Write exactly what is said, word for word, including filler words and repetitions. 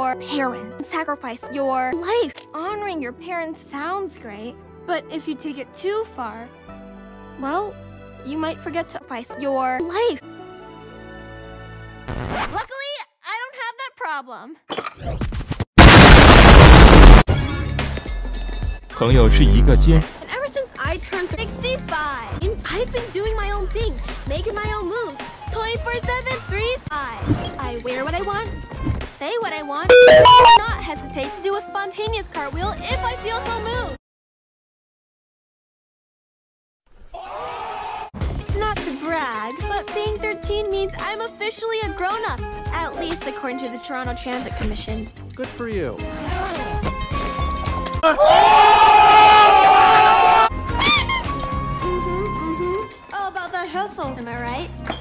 your parents. Sacrifice your life. Honoring your parents sounds great, but if you take it too far, well, you might forget to sacrifice your life. Luckily, I don't have that problem. 朋友是一个坚。 And ever since I turned sixty-five, I've been doing my own thing, making my own moves, twenty-four seven, three sixty-five. I wear what I want, say what I want, and not hesitate to do a spontaneous cartwheel if I feel so moved. Not to brag, but being thirteen means I'm officially a grown-up, at least according to the Toronto Transit Commission. Good for you. Mm-hmm, mm-hmm. Oh, about that hustle, am I right?